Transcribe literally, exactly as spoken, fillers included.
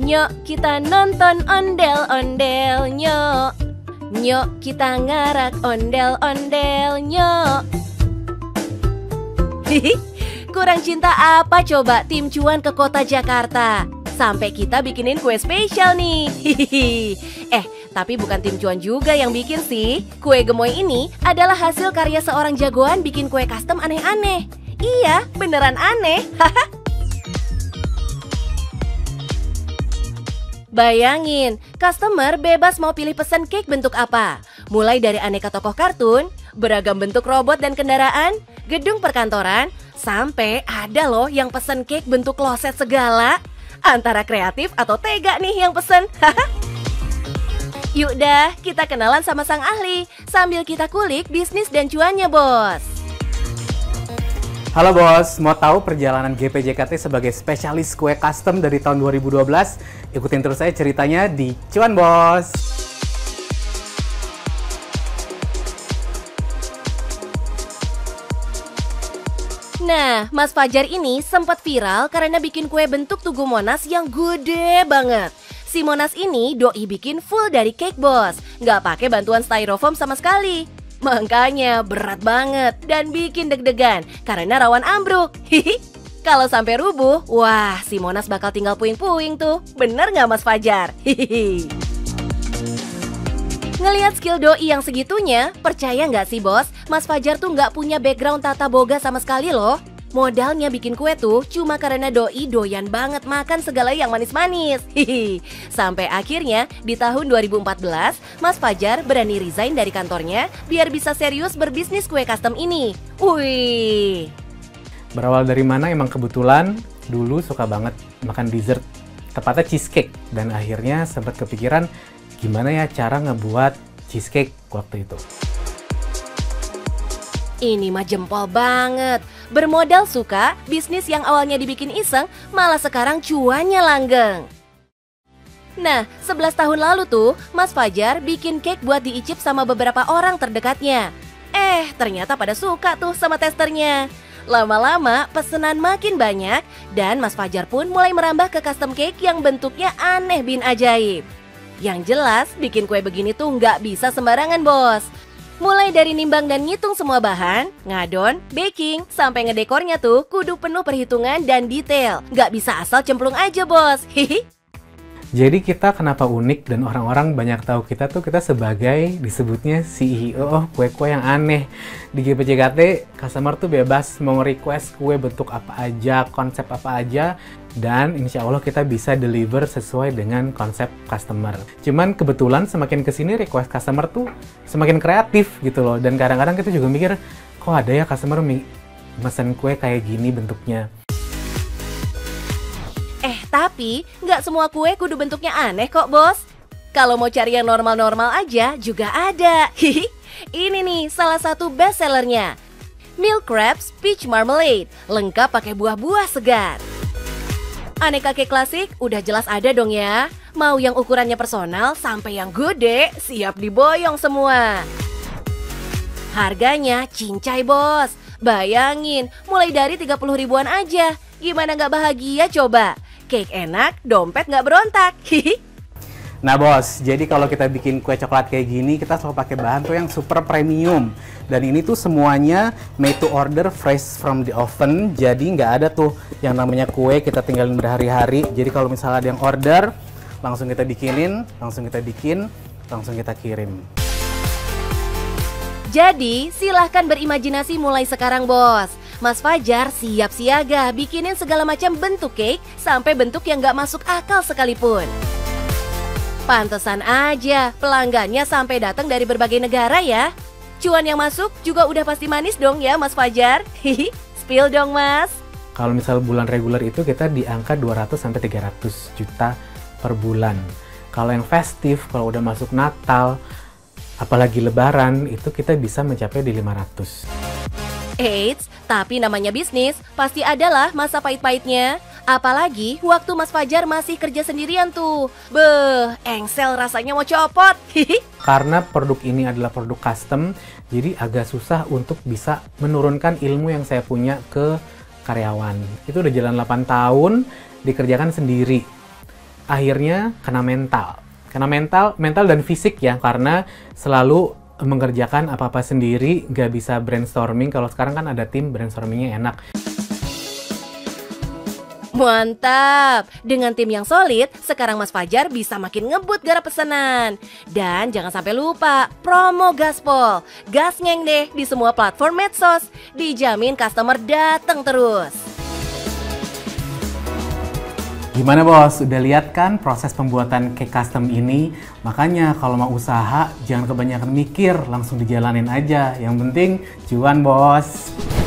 Nyok kita nonton ondel-ondel nyok. Nyok kita ngarak ondel-ondel nyok. Hihi, kurang cinta apa coba tim cuan ke kota Jakarta? Sampai kita bikinin kue spesial nih. Hihihi. Eh, tapi bukan tim cuan juga yang bikin sih. Kue gemoy ini adalah hasil karya seorang jagoan bikin kue custom aneh-aneh. Iya, beneran aneh. Bayangin, customer bebas mau pilih pesan cake bentuk apa. Mulai dari aneka tokoh kartun, beragam bentuk robot dan kendaraan, gedung perkantoran, sampai ada loh yang pesen cake bentuk kloset segala. Antara kreatif atau tega nih yang pesen. Yuk dah, kita kenalan sama sang ahli sambil kita kulik bisnis dan cuannya, bos. Halo bos, mau tahu perjalanan G P J K T sebagai spesialis kue custom dari tahun dua ribu dua belas? Ikutin terus saya ceritanya di Cuan Bos. Nah, Mas Fajar ini sempat viral karena bikin kue bentuk Tugu Monas yang gede banget. Si Monas ini doi bikin full dari cake, bos. Nggak pakai bantuan styrofoam sama sekali. Makanya berat banget dan bikin deg-degan karena rawan ambruk. Hihi. Kalau sampai rubuh, wah si Monas bakal tinggal puing-puing tuh. Bener nggak Mas Fajar? Hihihi. Ngelihat skill doi yang segitunya, percaya nggak sih bos? Mas Fajar tuh nggak punya background tata boga sama sekali loh. Modalnya bikin kue tuh cuma karena doi doyan banget makan segala yang manis-manis. Hihi. Sampai akhirnya di tahun dua ribu empat belas, Mas Fajar berani resign dari kantornya biar bisa serius berbisnis kue custom ini. Wih. Berawal dari mana emang kebetulan dulu suka banget makan dessert, tepatnya cheesecake. Dan akhirnya sempat kepikiran gimana ya cara ngebuat cheesecake waktu itu. Ini mah jempol banget. Bermodal suka, bisnis yang awalnya dibikin iseng, malah sekarang cuannya langgeng. Nah, sebelas tahun lalu tuh, Mas Fajar bikin cake buat diicip sama beberapa orang terdekatnya. Eh, ternyata pada suka tuh sama testernya. Lama-lama, pesanan makin banyak, dan Mas Fajar pun mulai merambah ke custom cake yang bentuknya aneh bin ajaib. Yang jelas, bikin kue begini tuh nggak bisa sembarangan, bos. Mulai dari nimbang dan ngitung semua bahan, ngadon, baking, sampai ngedekornya tuh kudu penuh perhitungan dan detail. Nggak bisa asal cemplung aja, bos. Hihi. Jadi kita kenapa unik dan orang-orang banyak tahu kita tuh kita sebagai disebutnya C E O kue-kue yang aneh. Di G P J K T, customer tuh bebas mau request kue bentuk apa aja, konsep apa aja, dan insya Allah kita bisa deliver sesuai dengan konsep customer. Cuman kebetulan semakin kesini request customer tuh semakin kreatif gitu loh. Dan kadang-kadang kita juga mikir, kok ada ya customer mesen kue kayak gini bentuknya. Eh, tapi nggak semua kue kudu bentuknya aneh kok, bos. Kalau mau cari yang normal-normal aja juga ada. Hihi. Ini nih salah satu best sellernya. Milk Crepes Peach Marmalade, lengkap pakai buah-buah segar. Aneka cake klasik udah jelas ada dong ya. Mau yang ukurannya personal sampai yang gede, siap diboyong semua. Harganya cincai, bos. Bayangin, mulai dari tiga puluh ribuan aja. Gimana nggak bahagia coba? Cake enak, dompet nggak berontak. Hihi. Nah bos, jadi kalau kita bikin kue coklat kayak gini, kita selalu pakai bahan tuh yang super premium. Dan ini tuh semuanya made to order, fresh from the oven. Jadi nggak ada tuh yang namanya kue kita tinggalin berhari-hari. Jadi kalau misalnya ada yang order, langsung kita bikinin, langsung kita bikin, langsung kita kirim. Jadi silahkan berimajinasi mulai sekarang, bos. Mas Fajar siap siaga bikinin segala macam bentuk cake sampai bentuk yang nggak masuk akal sekalipun. Pantesan aja pelanggannya sampai datang dari berbagai negara ya. Cuan yang masuk juga udah pasti manis dong ya Mas Fajar. Hihi, spill dong Mas. Kalau misal bulan reguler itu kita di angka dua ratus sampai tiga ratus juta per bulan. Kalau yang festif, kalau udah masuk Natal, apalagi Lebaran, itu kita bisa mencapai di lima ratus. Eits, tapi namanya bisnis, pasti adalah masa pahit-pahitnya. Apalagi waktu Mas Fajar masih kerja sendirian tuh. Beuh, engsel rasanya mau copot. Karena produk ini adalah produk custom, jadi agak susah untuk bisa menurunkan ilmu yang saya punya ke karyawan. Itu udah jalan delapan tahun, dikerjakan sendiri. akhirnya kena mental. Kena mental, mental dan fisik ya, karena selalu mengerjakan apa-apa sendiri, nggak bisa brainstorming. Kalau sekarang kan ada tim, brainstormingnya enak. Mantap! Dengan tim yang solid, sekarang Mas Fajar bisa makin ngebut garap pesanan. Dan jangan sampai lupa, promo Gaspol. Gas ngeng deh di semua platform medsos. Dijamin customer datang terus. Gimana bos, udah lihat kan proses pembuatan cake custom ini? Makanya kalau mau usaha, jangan kebanyakan mikir, langsung dijalanin aja. Yang penting cuan bos.